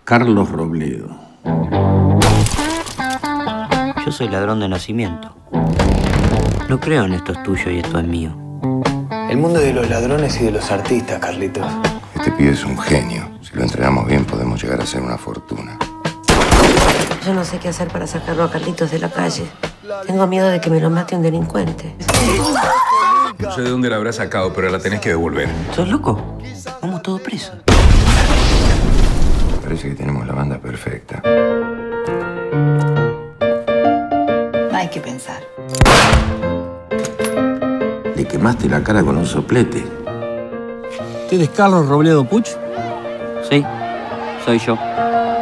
Carlos Robledo. Yo soy ladrón de nacimiento. No creo en esto es tuyo y esto es mío. El mundo de los ladrones y de los artistas, Carlitos. Este pibe es un genio. Si lo entrenamos bien, podemos llegar a ser una fortuna. Yo no sé qué hacer para sacarlo a Carlitos de la calle. Tengo miedo de que me lo mate un delincuente. No sé de dónde la habrás sacado, pero la tenés que devolver. ¿Sos loco? Vamos todos presos. Me parece que tenemos la banda perfecta. Hay que pensar. Le quemaste la cara con un soplete. ¿Usted es Carlos Robledo Puch? Sí, soy yo.